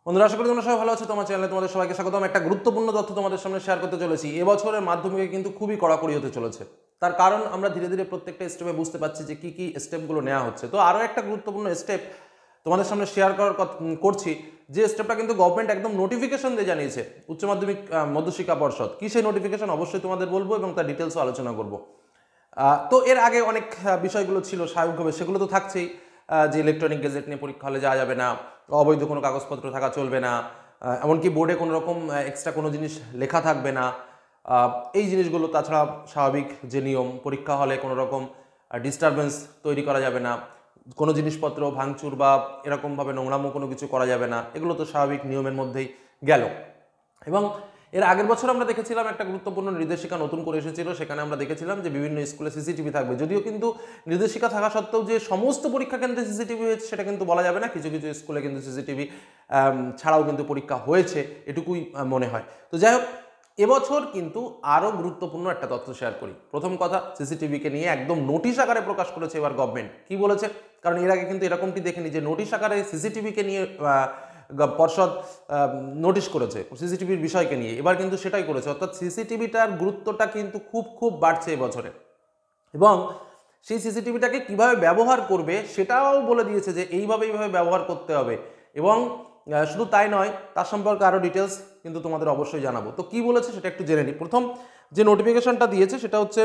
বন্ধুরা, আশা করি তোমরা সবাই ভালো আছো। তোমার চ্যানেলে তোমাদের সবাইকে স্বাগতম। একটা গুরুত্বপূর্ণ তথ্য তোমাদের সামনে শেয়ার করতে চলেছি। এবছরের মাধ্যমিকে কিন্তু খুবই কড়াকড়ি হতে চলেছে। তার কারণ আমরা ধীরে ধীরে প্রত্যেকটা স্টেপে বুঝতে পারছি যে কি স্টেপগুলো নেওয়া হচ্ছে। তো আরও একটা গুরুত্বপূর্ণ স্টেপ তোমাদের সামনে শেয়ার করছি, যে স্টেপটা কিন্তু গভর্নমেন্ট একদম নোটিফিকেশন দিয়ে জানিয়েছে উচ্চ মাধ্যমিক মধ্যশিক্ষা পর্ষদ। কি সেই নোটিফিকেশন অবশ্যই তোমাদের বলবো এবং তার ডিটেলসও আলোচনা করবো। তো এর আগে অনেক বিষয়গুলো ছিল স্বাভাবিকভাবে, সেগুলো তো থাকছেই। যে ইলেকট্রনিক গেজেট নিয়ে পরীক্ষা হলে যাওয়া যাবে না, অবৈধ কোনো কাগজপত্র থাকা চলবে না, এমনকি বোর্ডে কোনো রকম এক্সট্রা কোনো জিনিস লেখা থাকবে না, এই জিনিসগুলো। তাছাড়া স্বাভাবিক যে নিয়ম, পরীক্ষা হলে কোনো রকম ডিস্টারবেন্স তৈরি করা যাবে না, কোনো জিনিসপত্র ভাঙচুর বা এরকমভাবে নোংরামো কোনো কিছু করা যাবে না, এগুলো তো স্বাভাবিক নিয়মের মধ্যেই গেল। এবং এর আগের বছর আমরা দেখেছিলাম একটা গুরুত্বপূর্ণ নির্দেশিকা নতুন করে এসেছিল, সেখানে আমরা দেখেছিলাম যে বিভিন্ন স্কুলে সিসিটিভি থাকবে। যদিও কিন্তু নির্দেশিকা থাকা সত্ত্বেও যে সমস্ত পরীক্ষা কেন্দ্রে সিসিটিভি হয়েছে সেটা কিন্তু বলা যাবে না। কিছু কিছু স্কুলে কিন্তু সিসিটিভি ছাড়াও কিন্তু পরীক্ষা হয়েছে, এটুকুই মনে হয়। তো যাই হোক, এবছর কিন্তু আরও গুরুত্বপূর্ণ একটা তথ্য শেয়ার করি। প্রথম কথা, সিসিটিভিকে নিয়ে একদম নোটিশ আকারে প্রকাশ করেছে এবার গভর্নমেন্ট। কি বলেছে? কারণ এর আগে কিন্তু এরকমটি দেখিনি যে নোটিশ আকারে সিসিটিভিকে নিয়ে পর্ষদ নোটিশ করেছে সিসিটিভির বিষয়কে নিয়ে। এবার কিন্তু সেটাই করেছে, অর্থাৎ সিসিটিভিটার গুরুত্বটা কিন্তু খুব বাড়ছে এবছরে। এবং সেই সিসিটিভিটাকে কিভাবে ব্যবহার করবে সেটাও বলে দিয়েছে যে এইভাবে ব্যবহার করতে হবে। এবং শুধু তাই নয়, তার সম্পর্কে আরও ডিটেলস কিন্তু তোমাদের অবশ্যই জানাবো। তো কি বলেছে সেটা একটু জেনে নিই। প্রথম যে নোটিফিকেশনটা দিয়েছে সেটা হচ্ছে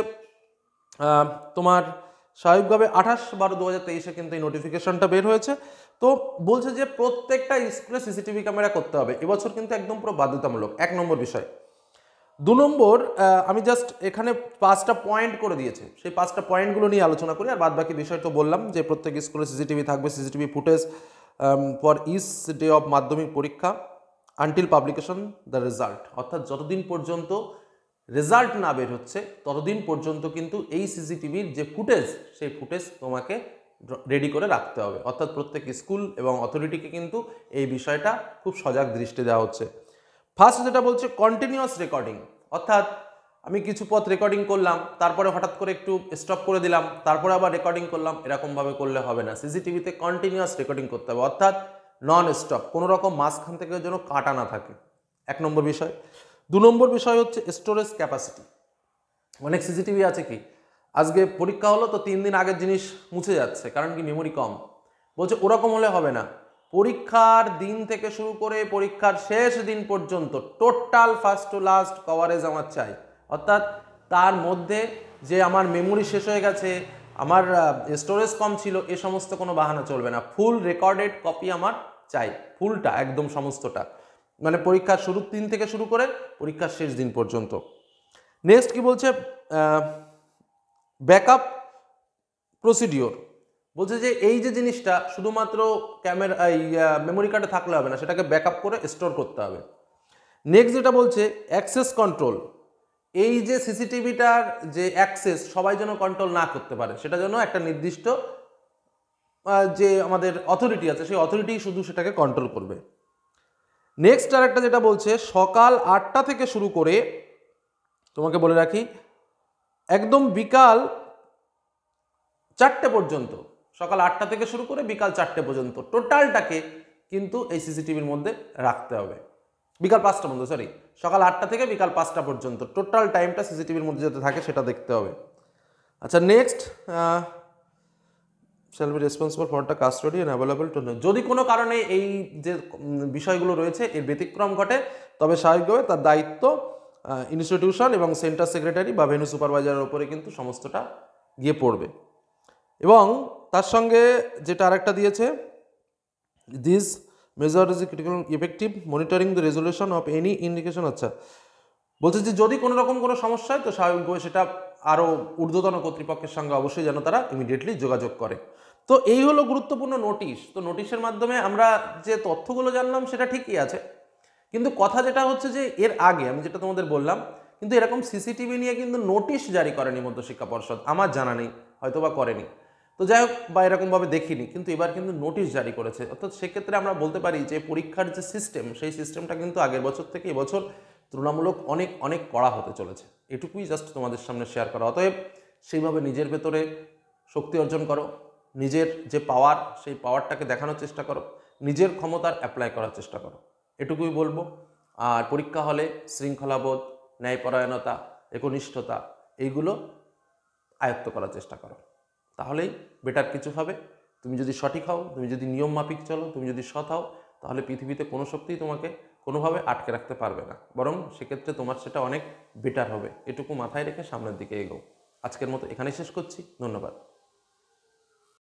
তোমার স্বাভাবিকভাবে 28/12/2023 কিন্তু এই নোটিফিকেশনটা বের হয়েছে। তো বলছে যে প্রত্যেকটা স্কুলে সিসিটিভি ক্যামেরা করতে হবে এবছর, কিন্তু একদম পুরো বাধ্যতামূলক। 1 নম্বর বিষয়। 2 নম্বর, আমি জাস্ট এখানে 5টা পয়েন্ট করে দিয়েছে, সেই 5টা পয়েন্টগুলো নিয়ে আলোচনা করি। আর বাদ বাকি বিষয় তো বললাম যে প্রত্যেক স্কুলে সিসিটিভি থাকবে, CCTV footage for each day of Madhyamik পরীক্ষা আনটিল পাবলিকেশন দ্য রেজাল্ট। অর্থাৎ যতদিন পর্যন্ত রেজাল্ট না বের হচ্ছে ততদিন পর্যন্ত কিন্তু এই সিসিটিভির যে ফুটেজ, সেই ফুটেজ তোমাকে রেডি করে রাখতে হবে। অর্থাৎ প্রত্যেক স্কুল এবং অথরিটিকে কিন্তু এই বিষয়টা খুব সজাগ দৃষ্টি দেওয়া হচ্ছে। ফার্স্ট যেটা বলছে কন্টিনিউয়াস রেকর্ডিং, অর্থাৎ আমি কিছু পথ রেকর্ডিং করলাম, তারপরে হঠাৎ করে একটু স্টপ করে দিলাম, তারপরে আবার রেকর্ডিং করলাম, এরকমভাবে করলে হবে না। সিসিটিভিতে কন্টিনিউয়াস রেকর্ডিং করতে হবে, অর্থাৎ নন স্টপ, কোনো রকম মাঝখান থেকে যেন কাটা না থাকে। 1 নম্বর বিষয়। 2 নম্বর বিষয় হচ্ছে স্টোরেজ ক্যাপাসিটি। অনেক সিসিটিভি আছে কি, আজকে পরীক্ষা হলো তো 3 দিন আগের জিনিস মুছে যাচ্ছে, কারণ কি মেমোরি কম। বলছে ওরকম হলে হবে না, পরীক্ষার দিন থেকে শুরু করে পরীক্ষার শেষ দিন পর্যন্ত total first to last coverage আমার চাই। অর্থাৎ তার মধ্যে যে আমার মেমোরি শেষ হয়ে গেছে, আমার স্টোরেজ কম ছিল, এ সমস্ত কোনো বাহানা চলবে না। ফুল রেকর্ডেড কপি আমার চাই, ফুলটা একদম সমস্তটা, মানে পরীক্ষার শুরুর দিন থেকে শুরু করে পরীক্ষার শেষ দিন পর্যন্ত। নেক্সট কি বলছে, ব্যাকআপ প্রসিডিওর। বলছে যে এই যে জিনিসটা শুধুমাত্র ক্যামেরা মেমোরি কার্ডে থাকলে হবে না, সেটাকে ব্যাকআপ করে স্টোর করতে হবে। নেক্সট যেটা বলছে অ্যাক্সেস কন্ট্রোল। এই যে সিসিটিভিটার যে অ্যাক্সেস সবাই যেন কন্ট্রোল না করতে পারে, সেটা যেন একটা নির্দিষ্ট যে আমাদের অথরিটি আছে, সেই অথরিটি শুধু সেটাকে কন্ট্রোল করবে। নেক্সট আর একটা যেটা বলছে সকাল 8টা থেকে শুরু করে, তোমাকে বলে রাখি, একদম বিকাল 4টে পর্যন্ত, সকাল 8টা থেকে শুরু করে বিকাল 4টে পর্যন্ত টোটালটাকে কিন্তু এই সিসিটিভির মধ্যে রাখতে হবে। বিকাল 5টা পর্যন্ত, সরি, সকাল 8টা থেকে বিকাল 5টা পর্যন্ত টোটাল টাইমটা সিসিটিভির মধ্যে যাতে থাকে সেটা দেখতে হবে। আচ্ছা, next, shall be responsible for the custody and available to. যদি কোনো কারণে এই যে বিষয়গুলো রয়েছে এর ব্যতিক্রম ঘটে, তবে স্বাভাবিকভাবে তার দায়িত্ব ইনস্টিটিউশন এবং সেন্টার সেক্রেটারি বা ভেন্যু সুপারভাইজারের উপরে কিন্তু সমস্তটা গিয়ে পড়বে। এবং তার সঙ্গে যেটা আরেকটা দিয়েছে, this measure is critical effective monitoring the resolution of any indication. আচ্ছা, বলছে যে যদি কোনো রকম কোনো সমস্যা হয় তো স্বাভাবিকভাবে সেটা আরও ঊর্ধ্বতন কর্তৃপক্ষের সঙ্গে অবশ্যই যেন তারা ইমিডিয়েটলি যোগাযোগ করে। তো এই হলো গুরুত্বপূর্ণ নোটিশ। তো নোটিশের মাধ্যমে আমরা যে তথ্যগুলো জানলাম সেটা ঠিকই আছে, কিন্তু কথা যেটা হচ্ছে যে এর আগে আমি যেটা তোমাদের বললাম, কিন্তু এরকম সিসিটিভি নিয়ে কিন্তু নোটিশ জারি করেনি মধ্যশিক্ষা পর্ষদ, আমার জানা নেই, হয়তো বা করেনি। তো যাই হোক, বা এরকমভাবে দেখিনি, কিন্তু এবার কিন্তু নোটিশ জারি করেছে। অর্থাৎ সেক্ষেত্রে আমরা বলতে পারি যে পরীক্ষার যে সিস্টেম, সেই সিস্টেমটা কিন্তু আগের বছর থেকে এবছর তুলনামূলক অনেক অনেক কড়া হতে চলেছে। এটুকুই জাস্ট তোমাদের সামনে শেয়ার করা। অতএব সেইভাবে নিজের ভেতরে শক্তি অর্জন করো, নিজের যে পাওয়ার সেই পাওয়ারটাকে দেখানোর চেষ্টা করো, নিজের ক্ষমতার অ্যাপ্লাই করার চেষ্টা করো, এটুকুই বলবো। আর পরীক্ষা হলে শৃঙ্খলাবোধ, ন্যায়পরায়ণতা, একনিষ্ঠতা এইগুলো আয়ত্ত করার চেষ্টা করো, তাহলেই বেটার কিছু হবে। তুমি যদি সঠিক হও, তুমি যদি নিয়ম মাফিক চলো, তুমি যদি সৎ হও, তাহলে পৃথিবীতে কোনো শক্তিই তোমাকে কোনোভাবে আটকে রাখতে পারবে না, বরং সেক্ষেত্রে তোমার সেটা অনেক বেটার হবে। এটুকু মাথায় রেখে সামনের দিকে এগোও। আজকের মতো এখানেই শেষ করছি, ধন্যবাদ।